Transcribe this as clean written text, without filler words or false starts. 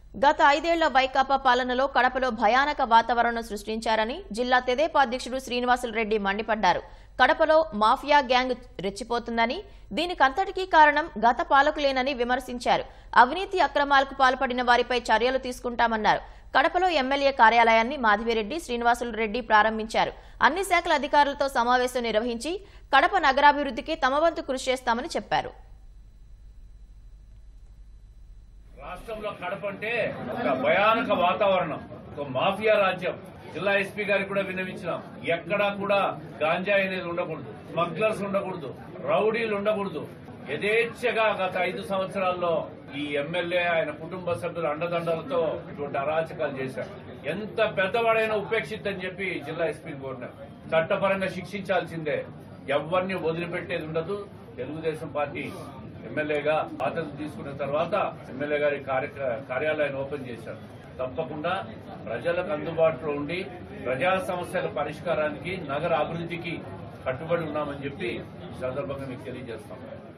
గత 5 ఏళ్ల వైకాపా పాలనలో కడపలో భయానక వాతావరణం సృష్టించారని జిల్లా తెదేపా అధ్యక్షుడు శ్రీనివాసులు రెడ్డి మండిపడ్డారు. కడపలో మాఫియా గ్యాంగ్ రెచ్చిపోతుందని, దీనికంతటికీ కారణం గత పాలకులేనని విమర్శించారు. అవినీతి అక్రమాలకు పాల్పడిన వారిపై చర్యలు తీసుకుంటామన్నారు. కడపలో ఎమ్మెల్యే కార్యాలయాన్ని మాధవిరెడ్డి, శ్రీనివాసులు రెడ్డి ప్రారంభించారు. అన్ని శాఖల అధికారులతో సమావేశం నిర్వహించి కడప నగరాభివృద్ధికి తమ వంతు కృషి చేస్తామని చెప్పారు. రాష్ట్రంలో కడప అంటే ఒక భయానక వాతావరణం, ఒక మాఫియా రాజ్యం. జిల్లా ఎస్పీ గారికి కూడా విన్నవించినాం. ఎక్కడా కూడా గాంజాయి అనేది ఉండకూడదు, స్మగ్లర్స్ ఉండకూడదు, రౌడీలు ఉండకూడదు. యథేచ్ఛగా గత 5 సంవత్సరాల్లో ఈ ఎమ్మెల్యే ఆయన కుటుంబ సభ్యుల అండదండలతో ఇటువంటి అరాచకాలు చేశారు. ఎంత పెద్దవాడైనా ఉపేక్షితని చెప్పి జిల్లా ఎస్పీని కోరినారు. చట్టపరంగా శిక్షించాల్సిందే, ఎవరిని వదిలిపెట్టేది ఉండదు. తెలుగుదేశం పార్టీ ఎమ్మెల్యేగా బాధ్యత తీసుకున్న తర్వాత ఎమ్మెల్యే గారి కార్యాలయాన్ని ఓపెన్ చేశారు. తప్పకుండా ప్రజలకు అందుబాటులో ఉండి ప్రజా సమస్యల పరిష్కారానికి, నగర అభివృద్ధికి కట్టుబడి ఉన్నామని చెప్పి ఈ సందర్భంగా మీకు తెలియజేస్తాం.